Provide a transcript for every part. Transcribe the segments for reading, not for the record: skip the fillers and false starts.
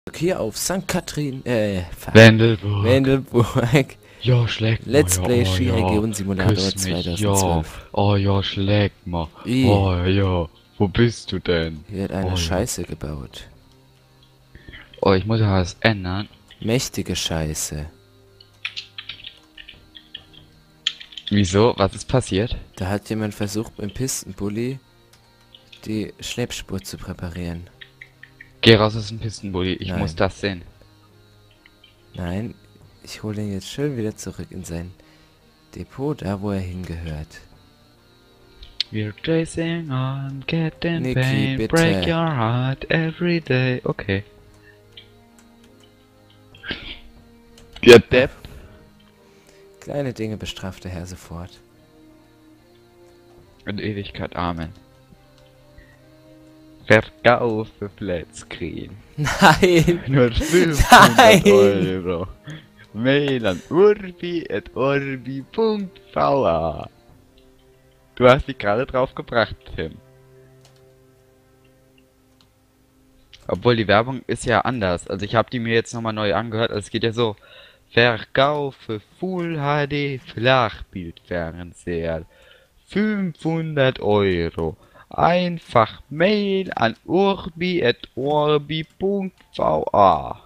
Hier auf St. Katrin, Wendelburg. Wendelburg. Ja, schlägt mal. Let's Ja, Play oh, Skiregion ja. Simulator Küss mich. Ja. 2012. Oh ja, schlägt mal. Wie? Oh ja. Wo bist du denn? Hier wird eine Oh ja. Scheiße gebaut. Oh, ich muss ja was ändern. Mächtige Scheiße. Wieso? Was ist passiert? Da hat jemand versucht, im Pistenbully die Schleppspur zu präparieren. Geh raus aus dem Pistenbully. Ich Nein. muss das sehen. Nein, ich hole ihn jetzt schön wieder zurück in sein Depot, da wo er hingehört. We're chasing on, getting Niki, pain, bitte. break your heart every day. Okay. Der Depp. Kleine Dinge bestraft der Herr sofort. In Ewigkeit, Amen. Verkaufe Flatscreen. Nein! Nur 500 Nein! Euro. Mail an urbi@orbi.va. Du hast dich gerade drauf gebracht, Tim. Obwohl die Werbung ist ja anders. Also ich habe die mir jetzt nochmal neu angehört. Also es geht ja so. Verkaufe Full HD Flachbildfernseher. 500 Euro. Einfach Mail an urbi@orbi.va.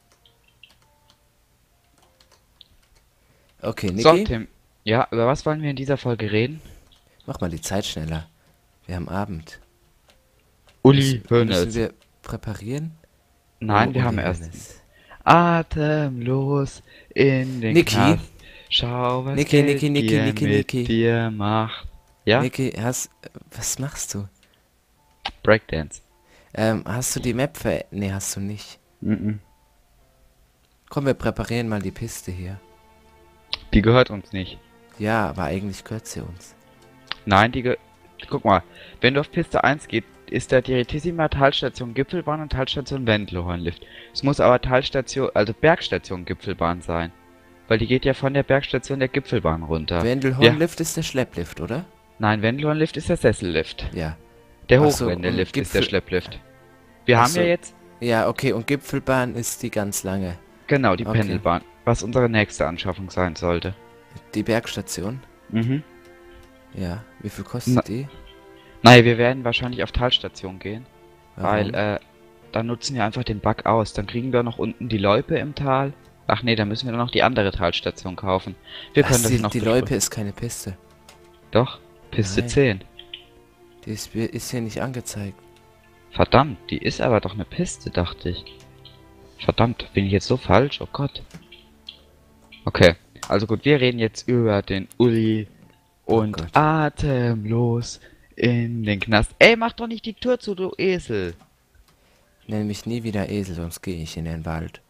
Okay, So, Niki, Tim. Ja, über was wollen wir in dieser Folge reden? mach mal die Zeit schneller. Wir haben Abend. Uli Müssen Hoeneß. wir präparieren? Nein, Oh, wir haben Uli erst Hoeneß. atemlos in den Niki? Knast. Schau, was Niki, Geld Niki, Niki, dir Niki, mit Niki. dir macht. Ja? Niki, was machst du? Breakdance. Hast du die Map Nee, hast du nicht. Mhm. Komm, wir präparieren mal die Piste hier. Die gehört uns nicht. Ja, aber eigentlich gehört sie uns. Nein, guck mal, wenn du auf Piste 1 gehst, ist da Direttissima, Talstation Gipfelbahn und Talstation Wendelhornlift. Es muss aber Talstation, also Bergstation Gipfelbahn sein. Weil die geht ja von der Bergstation der Gipfelbahn runter. Wendelhornlift ist der Schlepplift, oder? Nein, Wendelhornlift ist der Sessellift. Ja. Der Ach so, Hochwendellift und ist der Gipfel- Schlepplift. Wir Ach haben so. ja jetzt, Ja, okay, und Gipfelbahn ist die ganz lange. genau, die Okay. Pendelbahn, was unsere nächste Anschaffung sein sollte. Die Bergstation? Mhm. Ja. Wie viel kostet Na- die? Naja, wir werden wahrscheinlich auf Talstation gehen, Warum? weil, dann nutzen wir einfach den Bug aus. Dann kriegen wir noch unten die Loipe im Tal. Ach nee, dann müssen wir dann noch die andere Talstation kaufen. Wir können das noch die Loipe ist keine Piste. Doch, Piste Nein. 10. Die ist hier nicht angezeigt. Verdammt, die ist aber doch eine Piste, dachte ich. Verdammt, bin ich jetzt so falsch? Oh Gott. Okay, also gut, wir reden jetzt über den Uli und Gott. atemlos in den Knast. Ey, mach doch nicht die Tür zu, du Esel. Nenn mich nie wieder Esel, sonst gehe ich in den Wald.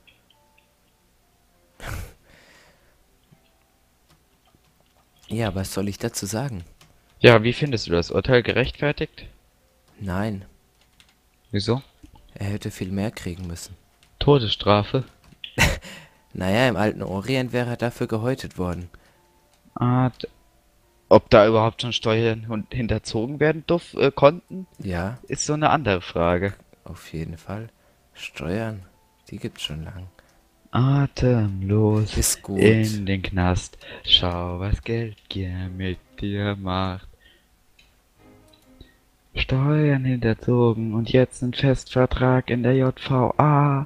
Ja, was soll ich dazu sagen? Ja, wie findest du das Urteil gerechtfertigt? Nein, Wieso? er hätte viel mehr kriegen müssen. Todesstrafe? Naja, im alten Orient wäre er dafür gehäutet worden. Ob da überhaupt schon Steuern hinterzogen werden konnten, Ja, ist so eine andere Frage. auf jeden Fall. Steuern, die gibt's schon lang. Atemlos Ist gut. in den Knast. Schau, was Geldgier mit dir macht. Steuern hinterzogen und jetzt ein Festvertrag in der JVA.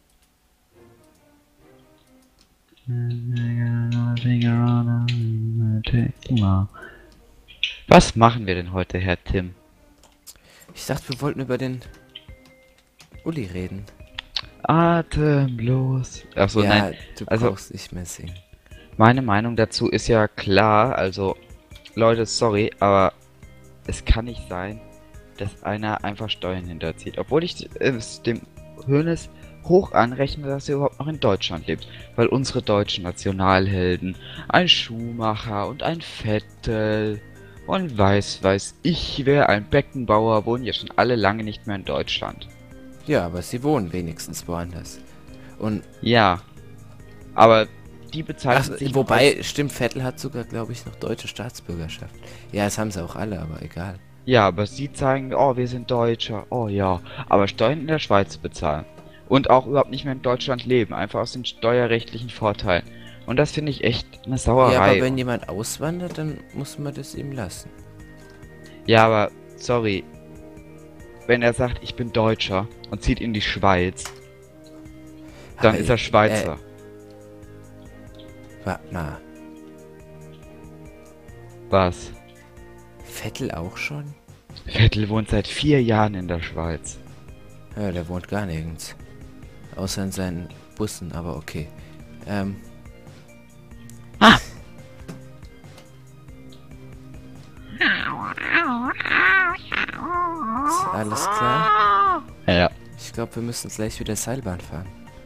Was machen wir denn heute, Herr Tim? Ich dachte, wir wollten über den Uli reden. Atemlos. Achso, Ja, nein. du also- brauchst nicht mehr singen. Meine Meinung dazu ist ja klar, also Leute, sorry, aber es kann nicht sein, dass einer einfach Steuern hinterzieht. Obwohl ich es dem Hoeneß hoch anrechne, dass er überhaupt noch in Deutschland lebt. Weil unsere deutschen Nationalhelden, ein Schuhmacher und ein Vettel und weiß ich wer, ein Beckenbauer, wohnen ja schon alle lange nicht mehr in Deutschland. Ja, aber sie wohnen wenigstens woanders. Und Ja, aber die bezeichnen sich wobei, stimmt, Vettel hat sogar, glaube ich, noch deutsche Staatsbürgerschaft. Ja, das haben sie auch alle, aber egal. Ja, aber sie zeigen, oh, wir sind Deutscher, oh ja, aber Steuern in der Schweiz bezahlen. und auch überhaupt nicht mehr in Deutschland leben, einfach aus den steuerrechtlichen Vorteilen. Und das finde ich echt eine Ja, aber Sauerei. wenn jemand auswandert, dann muss man das ihm lassen. Ja, aber sorry, wenn er sagt, ich bin Deutscher und zieht in die Schweiz, dann Aber, ist er Schweizer. warte mal. Was? Vettel auch schon? Vettel wohnt seit 4 Jahren in der Schweiz. Ja, der wohnt gar nirgends. Außer in seinen Bussen, aber okay. Ah! Ist alles klar? Ja. Ich glaube, wir müssen gleich wieder Seilbahn fahren.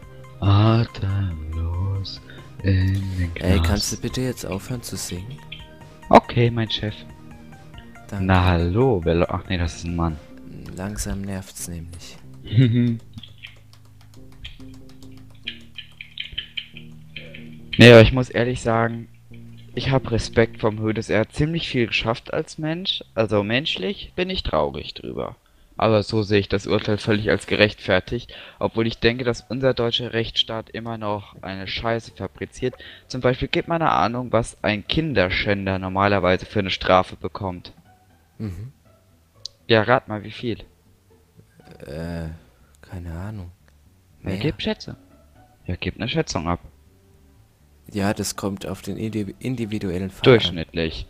Atemlos in den Ey, Knast. kannst du bitte jetzt aufhören zu singen? Okay, mein Chef. Danke. Na hallo, Ach nee, das ist ein Mann. Langsam nervt's nämlich. Nee, aber ich muss ehrlich sagen, ich habe Respekt vom Hoeneß. Er hat ziemlich viel geschafft als Mensch. Also menschlich bin ich traurig drüber. Aber so sehe ich das Urteil völlig als gerechtfertigt, obwohl ich denke, dass unser deutscher Rechtsstaat immer noch eine Scheiße fabriziert. Zum Beispiel gibt man eine Ahnung, was ein Kinderschänder normalerweise für eine Strafe bekommt. Mhm. Ja, rat mal, wie viel. Keine Ahnung. Ja, Mehr? gib Schätze. Ja, gib eine Schätzung ab. Ja, das kommt auf den individuellen Fall Durchschnittlich.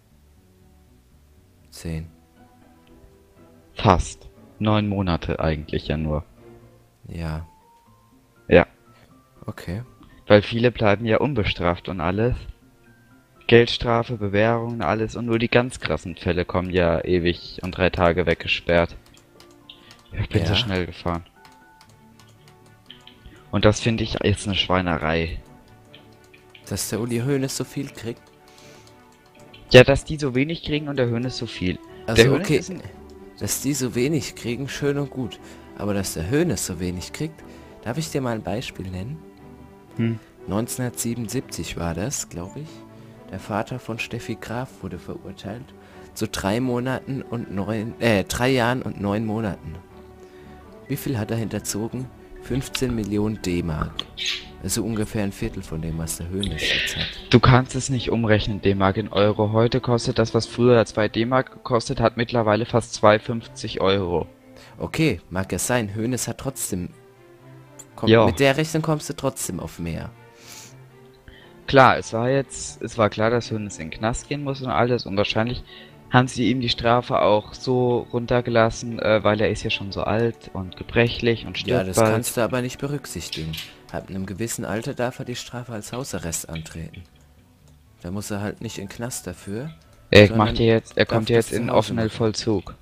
an. 10. Fast. 9 Monate eigentlich ja nur. Ja. Ja. Okay. Weil viele bleiben ja unbestraft und alles. Geldstrafe, Bewährung, alles. Und nur die ganz krassen Fälle kommen ja ewig und 3 Tage weggesperrt. Ich bin so Ja. schnell gefahren. Und das finde ich jetzt eine Schweinerei. Dass der Uli Hoeneß so viel kriegt? Ja, dass die so wenig kriegen und der Hoeneß so viel. Also Der Hoeneß okay, ist ein- dass die so wenig kriegen, schön und gut. Aber dass der Hoeneß so wenig kriegt, darf ich dir mal ein Beispiel nennen? Hm. 1977 war das, glaube ich. Der Vater von Steffi Graf wurde verurteilt zu 3 Jahren und 9 Monaten. Wie viel hat er hinterzogen? 15 Millionen D-Mark. Also ungefähr ein Viertel von dem, was der Hoeneß jetzt hat. Du kannst es nicht umrechnen, D-Mark in Euro. Heute kostet das, was früher 2 D-Mark gekostet hat, mittlerweile fast 2,50 Euro. Okay, mag ja sein. Hoeneß hat trotzdem... Ja. Mit der Rechnung kommst du trotzdem auf mehr. Klar, es war klar, dass Hoeneß in den Knast gehen muss und alles und wahrscheinlich haben sie ihm die Strafe auch so runtergelassen, weil er ist ja schon so alt und gebrechlich und Ja, stirbt das bald. kannst du aber nicht berücksichtigen. Ab einem gewissen Alter darf er die Strafe als Hausarrest antreten. Da muss er halt nicht in den Knast dafür. Er sondern macht ja jetzt, er darf kommt ja das jetzt in zu Hause offenen machen. Vollzug.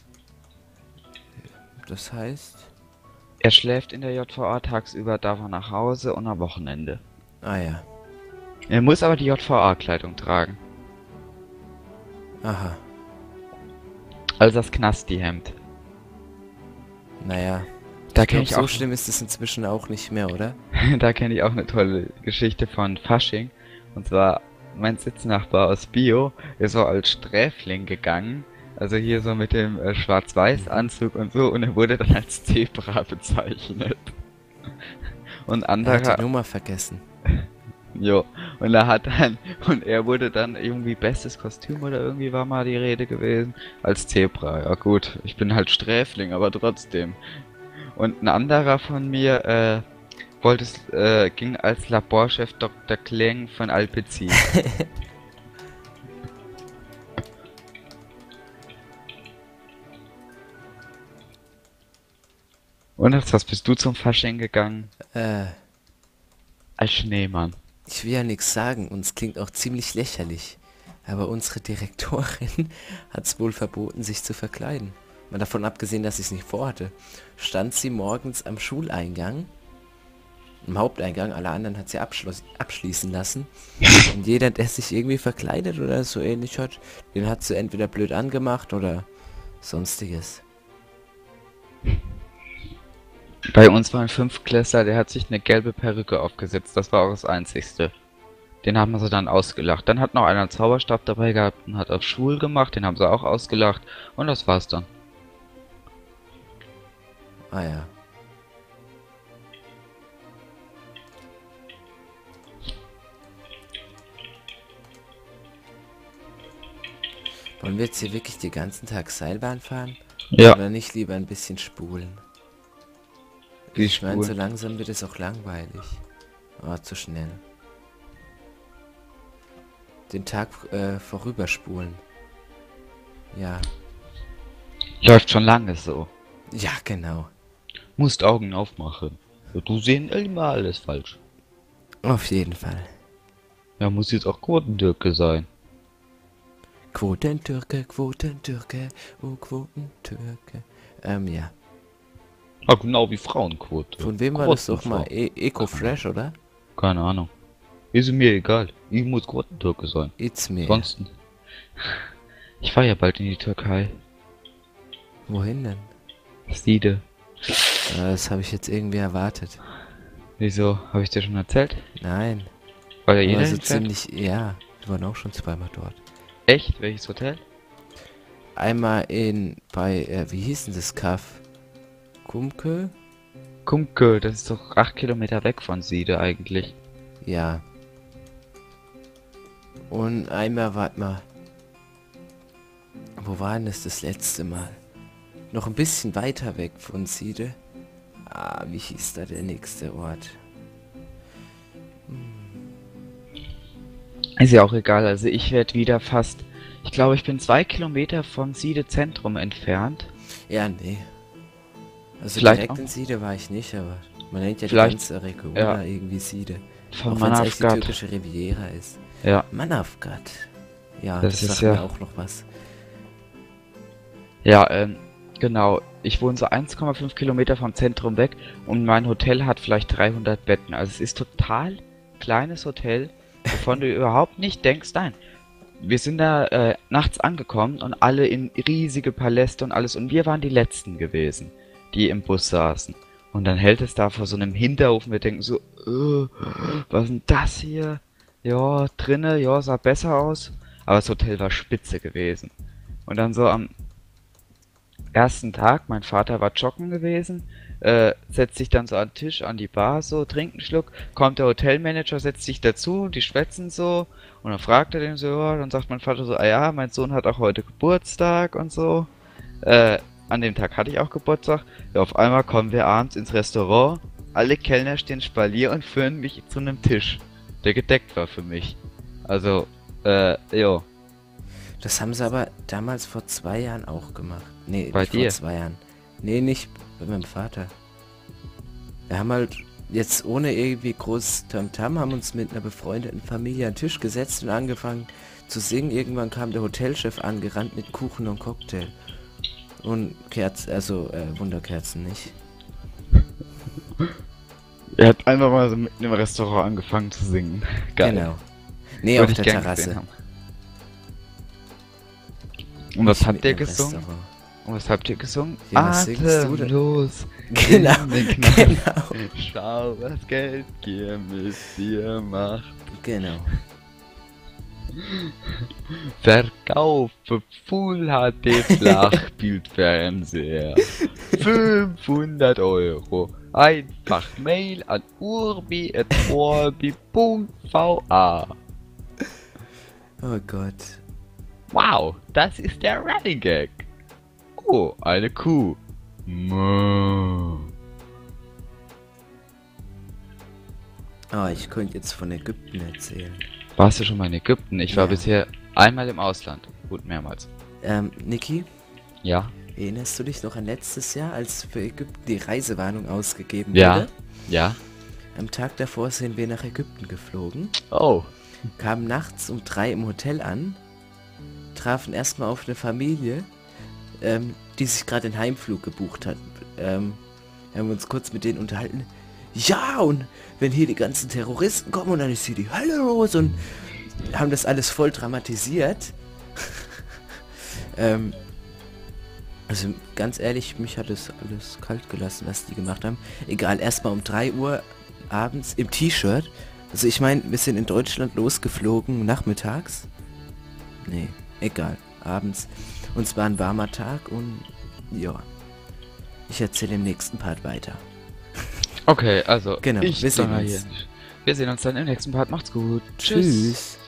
Das heißt... Er schläft in der JVA tagsüber, darf er nach Hause und am Wochenende. Ah ja. Er muss aber die JVA-Kleidung tragen. Aha. Also das Knasti-Hemd. Naja. Da Ich kenne glaub, ich so auch, schlimm ist es inzwischen auch nicht mehr, oder? da kenne ich auch eine tolle Geschichte von Fasching. Und zwar, mein Sitznachbar aus Bio ist so als Sträfling gegangen. Also hier so mit dem Schwarz-Weiß-Anzug und so. Und er wurde dann als Zebra bezeichnet. Und Er hat anderer... die Nummer vergessen. Jo, und er wurde dann irgendwie bestes Kostüm oder irgendwie war mal die Rede gewesen, als Zebra. Ja gut, ich bin halt Sträfling, aber trotzdem. Und ein anderer von mir, ging als Laborchef Dr. Kleng von Alpecin. Und als was bist du zum Fasching gegangen? Als Schneemann. Ich will ja nichts sagen und es klingt auch ziemlich lächerlich. Aber unsere Direktorin hat es wohl verboten, sich zu verkleiden. Mal davon abgesehen, dass ich es nicht vorhatte. Stand sie morgens am Schuleingang, im Haupteingang, alle anderen hat sie abschließen lassen. Und jeder, der sich irgendwie verkleidet oder so ähnlich hat, den hat sie entweder blöd angemacht oder sonstiges. Bei uns war ein Fünftklässler, der hat sich eine gelbe Perücke aufgesetzt, das war auch das Einzigste. Den haben sie dann ausgelacht. Dann hat noch einer einen Zauberstab dabei gehabt und hat auf Schul gemacht, den haben sie auch ausgelacht und das war's dann. Ah ja. Wollen wir jetzt hier wirklich den ganzen Tag Seilbahn fahren? Ja, Oder nicht lieber ein bisschen spulen? wie Ich meine, so Spulen. langsam wird es auch langweilig. Oh, zu schnell. Den Tag vorüberspulen. Ja. Läuft schon lange so. Ja, genau. Musst Augen aufmachen. Ja, du sehen immer alles falsch. Auf jeden Fall. Ja, muss jetzt auch Quotentürke sein. Quotentürke, Quotentürke, oh Quotentürke. Ja. Ah, genau wie Frauenquote. Von wem war das doch Quotenfrau. mal? Eco-Fresh, oder? Keine Ahnung. Ist mir egal. Ich muss Quotentürke sein. It's me. Ansonsten. Ich fahr ja bald in die Türkei. Wohin denn? Siede. Das habe ich jetzt irgendwie erwartet. Wieso? Habe ich dir schon erzählt? Nein. Weil ja jeder Aber so hinfährt? ziemlich, ja. Wir waren auch schon zweimal dort. Echt? Welches Hotel? Einmal wie hieß denn das Kaff? Kumke? Kumke, das ist doch 8 Kilometer weg von Siede eigentlich. Ja. Und einmal, warte mal. Wo war denn das letzte Mal? Noch ein bisschen weiter weg von Siede. Ah, wie hieß da der nächste Ort? Ist ja auch egal, also ich werde wieder fast... Ich glaube, ich bin 2 Kilometer vom Siede Zentrum entfernt. Ja, nee. Also Vielleicht direkt auch. in Siede war ich nicht, aber man nennt ja die Vielleicht, ganze Region ja. da irgendwie Siede. Von Auch wenn es echt die Manavgat. türkische Riviera ist. Ja, Manavgat. Ja, Das das ist sagt ja- mir auch noch was. ja, genau. Ich wohne so 1,5 Kilometer vom Zentrum weg und mein Hotel hat vielleicht 300 Betten. Also es ist total kleines Hotel, wovon du überhaupt nicht denkst, nein. Wir sind da nachts angekommen und alle in riesige Paläste und alles und wir waren die Letzten gewesen, die im Bus saßen. Und dann hält es da vor so einem Hinterhof und wir denken so, was ist denn das hier? Ja, drinne, ja, sah besser aus. Aber das Hotel war spitze gewesen. Und dann so am ersten Tag, mein Vater war joggen gewesen, setzt sich dann so an den Tisch, an die Bar, so, trinkt einen Schluck, kommt der Hotelmanager, setzt sich dazu, die schwätzen so, und dann fragt er den so, ja, dann sagt mein Vater so, ah ja, mein Sohn hat auch heute Geburtstag und so. An dem Tag hatte ich auch Geburtstag. Ja, auf einmal kommen wir abends ins Restaurant, alle Kellner stehen Spalier und führen mich zu einem Tisch, der gedeckt war für mich. Also, jo. Das haben sie aber damals vor 2 Jahren auch gemacht. Nee, Bei nicht dir? vor 2 Jahren. Nee, nicht bei meinem Vater. Wir haben halt jetzt ohne irgendwie groß Tamtam, haben uns mit einer befreundeten Familie an den Tisch gesetzt und angefangen zu singen. Irgendwann kam der Hotelchef angerannt mit Kuchen und Cocktail. Und Kerzen, also Wunderkerzen nicht. Er hat einfach mal so mitten im Restaurant angefangen zu singen. Geil. Genau. Nee, Würde auf ich der gern Terrasse. gesehen haben. Und was Nicht habt ihr mitten im gesungen? Restaurant. Und was habt ihr gesungen? Ja, was singst du denn? Atemlos. Genau, in den Knall. genau, Schau, was Geldgier mit dir macht. genau. Verkaufe Full HD Flachbildfernseher. 500 Euro. Einfach Mail an urbi.orbi.va. Oh Gott. Wow, das ist der Running Gag. Oh, eine Kuh. Moo. Oh, ich könnte jetzt von Ägypten erzählen. Warst du schon mal in Ägypten? Ich war Ja. bisher einmal im Ausland. Gut, mehrmals. Niki, Ja? erinnerst du dich noch an letztes Jahr, als für Ägypten die Reisewarnung ausgegeben Ja. wurde? Ja? Am Tag davor sind wir nach Ägypten geflogen, Oh. kamen nachts um 3 im Hotel an, trafen erstmal auf eine Familie, die sich gerade den Heimflug gebucht hat. Haben uns kurz mit denen unterhalten. Ja, und wenn hier die ganzen Terroristen kommen und dann ist hier die Hölle los und haben das alles voll dramatisiert. Also ganz ehrlich, mich hat es alles kalt gelassen, was die gemacht haben. Egal, erstmal um 3 Uhr abends im T-Shirt. Also ich meine, wir sind in Deutschland losgeflogen nachmittags. Nee, egal, abends. Und es war ein warmer Tag und ja. Ich erzähle im nächsten Part weiter. Okay, also Genau, ich wir sehen sage uns. hier nicht. Wir sehen uns dann im nächsten Part. Macht's gut. Tschüss.